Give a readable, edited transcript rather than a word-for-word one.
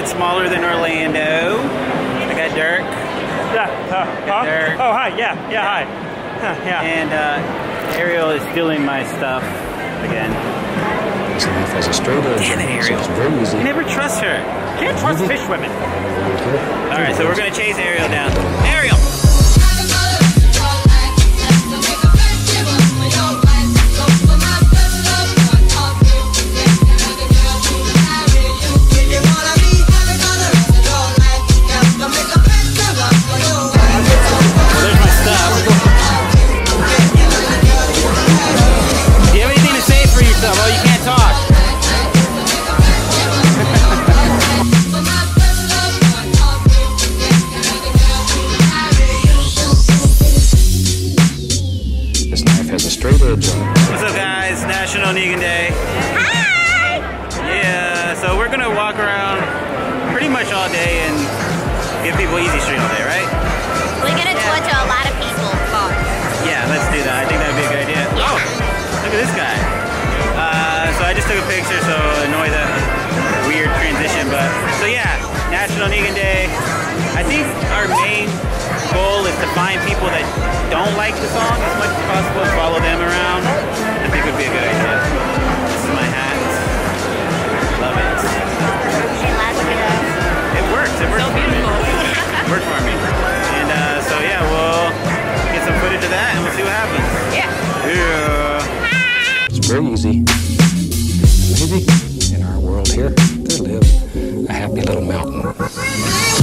bit smaller than Orlando. I got Dirk. Yeah. Dirk. Oh, hi. Yeah. Hi. Yeah. And Ariel is stealing my stuff again. Damn it, Ariel. You never trust her. Can't trust fish women. Alright, so we're gonna chase Ariel down. Ariel! What's up, guys? National Negan Day. Hi! Yeah, so we're gonna walk around pretty much all day and give people Easy Street all day, right? We're gonna talk to a lot of people. Yeah, let's do that. I think that'd be a good idea. Yeah. Oh, look at this guy. So I just took a picture, so annoy the weird transition, but so yeah, National Negan Day. I think our main goal is to find people that don't like the song as much as possible and follow them around. I think would be a good idea. This is my hat. Love it. It works. It works for me. It worked for me. And so yeah, we'll get some footage of that and we'll see what happens. Yeah. It's very easy. Maybe in our world here, there live a happy little mountain.